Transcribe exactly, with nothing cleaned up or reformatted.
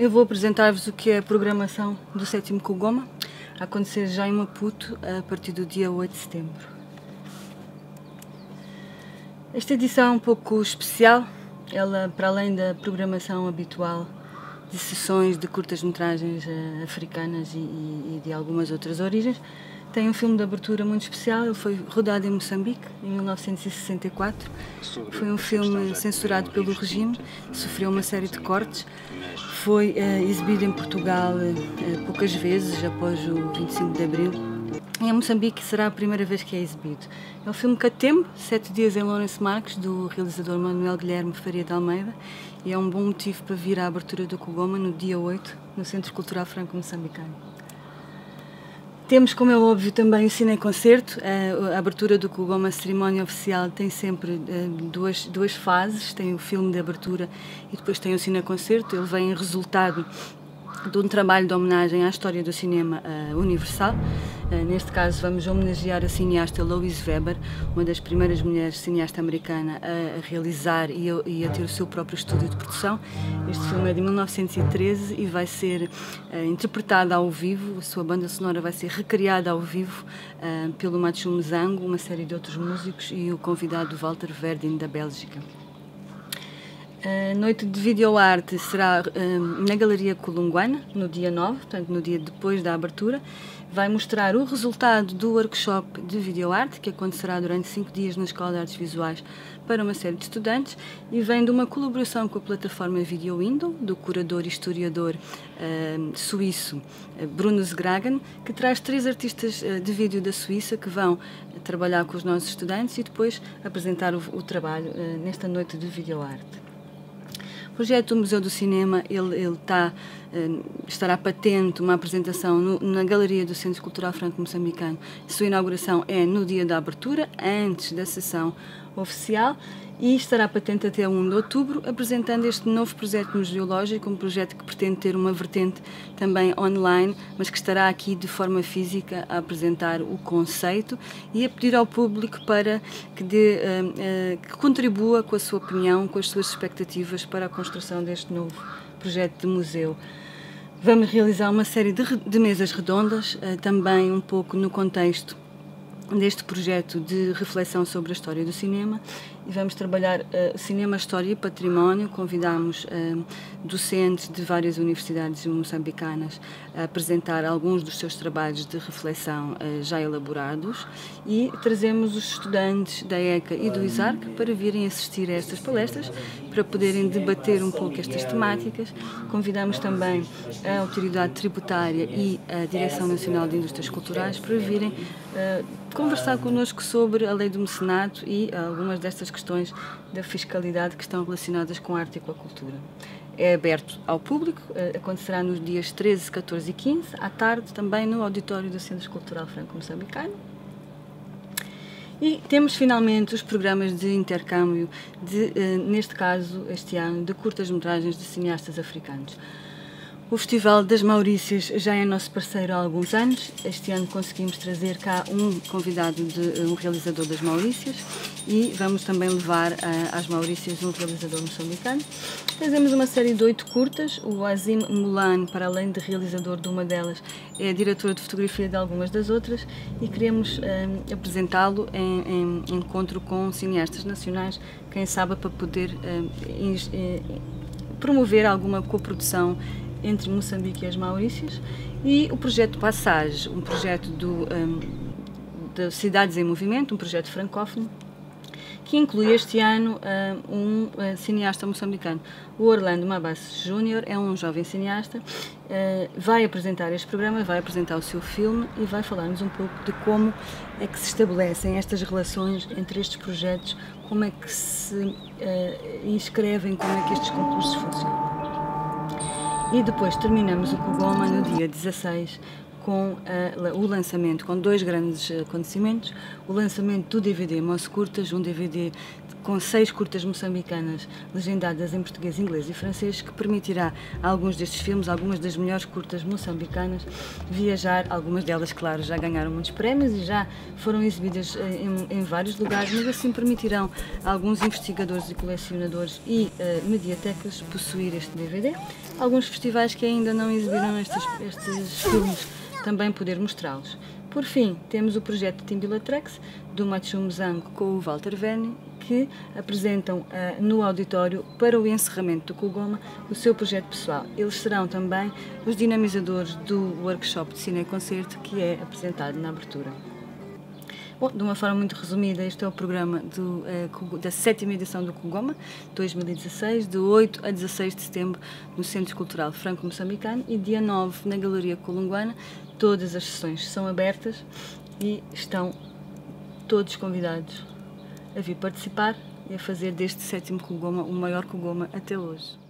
eu vou apresentar-vos o que é a programação do sétimo Kugoma, a acontecer já em Maputo a partir do dia oito de setembro. Esta edição é um pouco especial, ela, para além da programação habitual de sessões de curtas-metragens uh, africanas e, e, e de algumas outras origens, tem um filme de abertura muito especial. Ele foi rodado em Moçambique, em mil novecentos e sessenta e quatro. Foi um filme censurado pelo regime, sofreu uma série de cortes. Foi uh, exibido em Portugal uh, poucas vezes, após o vinte e cinco de Abril. E em Moçambique será a primeira vez que é exibido. É o filme Catembo, Sete Dias em Lourenço Marques, do realizador Manuel Guilherme Faria de Almeida. E é um bom motivo para vir à abertura do Kugoma no dia oito, no Centro Cultural Franco-Moçambicano. Temos, como é óbvio, também o cineconcerto. A abertura do Kugoma, a cerimónia oficial, tem sempre duas, duas fases. Tem o filme de abertura e depois tem o cineconcerto. Ele vem em resultado de um trabalho de homenagem à história do cinema uh, universal. Uh, neste caso vamos homenagear a cineasta Louise Weber, uma das primeiras mulheres cineasta americana a, a realizar e a, e a ter o seu próprio estúdio de produção. Este filme é de mil novecentos e treze e vai ser uh, interpretado ao vivo. A sua banda sonora vai ser recriada ao vivo uh, pelo Machu Mzango, uma série de outros músicos e o convidado Walter Verdin, da Bélgica. A noite de videoarte será um, na Galeria Colunguana, no dia nove, portanto no dia depois da abertura. Vai mostrar o resultado do workshop de videoarte, que acontecerá durante cinco dias na Escola de Artes Visuais para uma série de estudantes, e vem de uma colaboração com a plataforma Video Window, do curador e historiador uh, suíço uh, Bruno Zgragan, que traz três artistas uh, de vídeo da Suíça que vão trabalhar com os nossos estudantes e depois apresentar o, o trabalho uh, nesta noite de videoarte. O projeto do Museu do Cinema, ele, ele está, estará patente uma apresentação no, na Galeria do Centro Cultural Franco-Moçambicano. A sua inauguração é no dia da abertura, antes da sessão oficial, e estará patente até um de outubro, apresentando este novo projeto museológico, um projeto que pretende ter uma vertente também online, mas que estará aqui de forma física a apresentar o conceito e a pedir ao público para que, dê, uh, uh, que contribua com a sua opinião, com as suas expectativas para a construção deste novo projeto de museu. Vamos realizar uma série de, de mesas redondas, uh, também um pouco no contexto deste projeto de reflexão sobre a história do cinema, e vamos trabalhar uh, cinema, história e património. Convidamos uh, docentes de várias universidades moçambicanas a apresentar alguns dos seus trabalhos de reflexão uh, já elaborados, e trazemos os estudantes da ECA e do ISARC para virem assistir a estas palestras, para poderem debater um pouco estas temáticas. Convidamos também a Autoridade Tributária e a Direção Nacional de Indústrias Culturais para virem uh, conversar connosco sobre a lei do mecenato e algumas destas questões da fiscalidade que estão relacionadas com a arte e com a cultura. É aberto ao público, acontecerá nos dias treze, catorze e quinze, à tarde, também no auditório do Centro Cultural Franco-Moçambicano. E temos finalmente os programas de intercâmbio, de, neste caso, este ano, de curtas-metragens de cineastas africanos. O Festival das Maurícias já é nosso parceiro há alguns anos. Este ano conseguimos trazer cá um convidado, de um realizador das Maurícias, e vamos também levar uh, às Maurícias um realizador moçambicano. Trazemos uma série de oito curtas. O Azim Mulan, para além de realizador de uma delas, é diretor de fotografia de algumas das outras, e queremos uh, apresentá-lo em, em encontro com cineastas nacionais, quem sabe para poder uh, in, uh, promover alguma coprodução entre Moçambique e as Maurícias. E o projeto Passage, um projeto do, um, de Cidades em Movimento, um projeto francófono, que inclui este ano uh, um uh, cineasta moçambicano. O Orlando Mabas Júnior é um jovem cineasta, uh, vai apresentar este programa, vai apresentar o seu filme e vai falar-nos um pouco de como é que se estabelecem estas relações entre estes projetos, como é que se uh, inscrevem, como é que estes concursos funcionam. E depois terminamos o Kugoma no dia dezasseis com uh, o lançamento, com dois grandes acontecimentos: o lançamento do D V D Moço Curtas, um D V D com seis curtas moçambicanas legendadas em português, inglês e francês, que permitirá a alguns destes filmes, algumas das melhores curtas moçambicanas, viajar. Algumas delas, claro, já ganharam muitos prémios e já foram exibidas em, em vários lugares, mas assim permitirão a alguns investigadores e colecionadores e uh, mediatecas possuir este D V D. Alguns festivais que ainda não exibiram estes, estes filmes também poder mostrá-los. Por fim, temos o projeto Timbilatrex, do Machum Zango com o Walter Verne, que apresentam uh, no auditório, para o encerramento do Kugoma, o seu projeto pessoal. Eles serão também os dinamizadores do workshop de cine-concerto que é apresentado na abertura. Bom, de uma forma muito resumida, este é o programa do, uh, da sétima edição do Kugoma, dois mil e dezasseis, de oito a dezasseis de setembro, no Centro Cultural Franco-Moçambicano, e dia nove na Galeria Colunguana. Todas as sessões são abertas e estão todos convidados a vir participar e a fazer deste sétimo Kugoma o maior Kugoma até hoje.